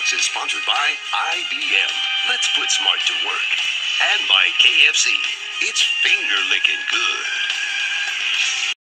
Lunchbox is sponsored by IBM. Let's put smart to work. And by KFC. It's finger licking good.